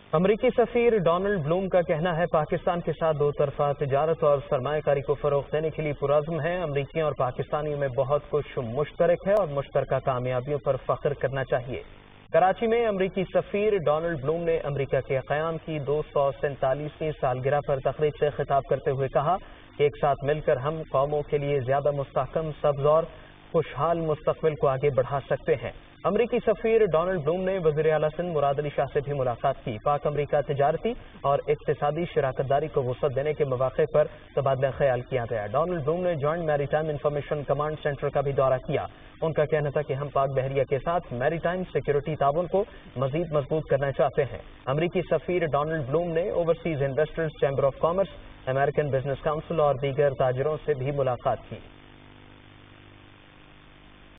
अमरीकी सफीर Donald Bloom का कहना है पाकिस्तान के साथ दो तरफा तिजारत और सरमायाकारी को फरोग देने के लिए पुरज़्म है। अमरीकियों और पाकिस्तानियों में बहुत कुछ मुश्तरक है और मुश्तरका कामयाबियों पर फख्र करना चाहिए। कराची में अमरीकी सफीर डोनाल्ड ब्लूम ने अमरीका के क़याम की 247वीं सालगिरह पर तकरीब से खिताब करते हुए कहा कि एक साथ मिलकर हम कौमों के लिए ज्यादा मुस्तहकम, सब्ज़ और खुशहाल मुस्तक़बिल को आगे बढ़ा सकते हैं। अमरीकी सफीर डोनाल्ड ब्लूम ने वज़ीर आला सिंध मुराद अली शाह से भी मुलाकात की। पाक अमरीका तिजारती और इक़्तिसादी शराकतदारी को वुसअत देने के मौक़े पर तबादला ख्याल किया गया। डोनाल्ड ब्लूम ने joint maritime information command centre का भी दौरा किया। उनका कहना था कि हम पाक बहरिया के साथ मैरीटाइम सिक्योरिटी ताउन को मजीद मजबूत करना चाहते हैं। अमरीकी सफीर डोनाल्ड ब्लूम ने overseas investors, chamber of commerce, American business council और दीगर ताजरों से भी मुलाकात की।